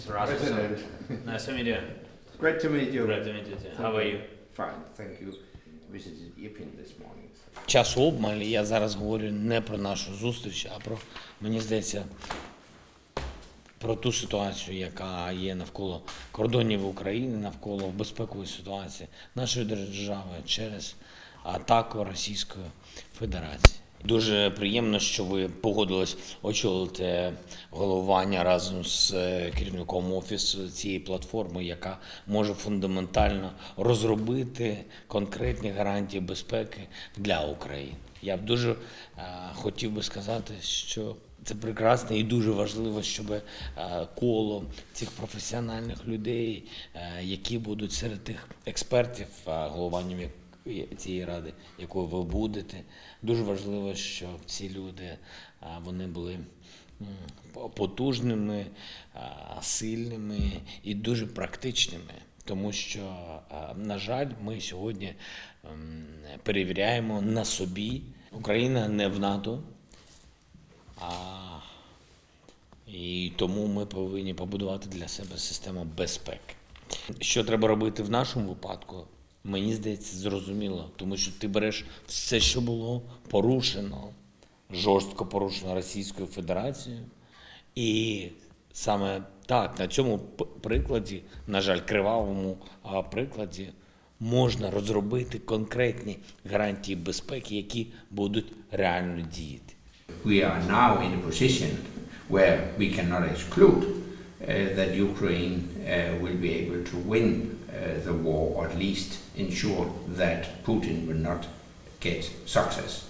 Mr. Rasmussen. President. Nice to meet you. Great to meet you. Great to meet you too. How are you? Fine, thank you. Visited Irpin this morning. Часу обмаль, і я зараз говорю не про нашу зустріч, а про, мені здається, про ту ситуацію, яка є навколо кордонів України, навколо безпекової ситуації нашої держави через атаку Російської Федерації. Дуже приємно, що ви погодились очолити головування разом з керівником офісу цієї платформи, яка може фундаментально розробити конкретні гарантії безпеки для України. Я б дуже хотів би сказати, що це прекрасно і дуже важливо, щоб коло цих професіональних людей, які будуть серед тих експертів, головуванням цієї ради, якою ви будете. Дуже важливо, щоб ці люди, вони були потужними, сильними і дуже практичними. Тому що, на жаль, ми сьогодні перевіряємо на собі. Україна не в НАТО, і тому ми повинні побудувати для себе систему безпеки. Що треба робити в нашому випадку? Мені здається, зрозуміло, тому що ти береш все, що було порушено, жорстко порушено Російською Федерацією. І саме так, на цьому прикладі, на жаль, кривавому прикладі, можна розробити конкретні гарантії безпеки, які будуть реально діяти. We are now in a position where we cannot exclude that Ukraine will be able to win the war, or at least ensure that Putin will not get success.